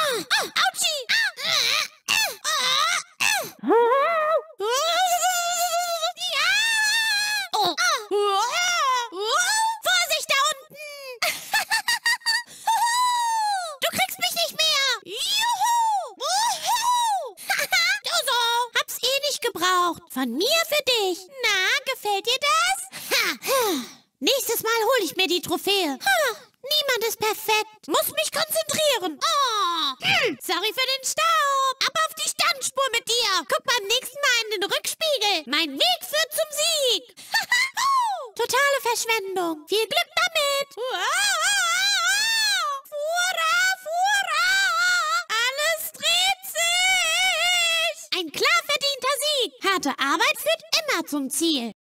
Autschi! Ja! Oh. Vorsicht da unten! Du kriegst mich nicht mehr! Juhu! Du so! Hab's eh nicht gebraucht. Von mir für dich. Na, gefällt dir das? Nächstes Mal hole ich mir die Trophäe. Niemand ist perfekt. Muss mich konzentrieren. Sorry für den Staub. Ab auf die Standspur mit dir. Guck beim nächsten Mal in den Rückspiegel. Mein Weg führt zum Sieg. Totale Verschwendung. Viel Glück damit. Fura, Fura. Alles dreht sich. Ein klar verdienter Sieg. Harte Arbeit führt immer zum Ziel.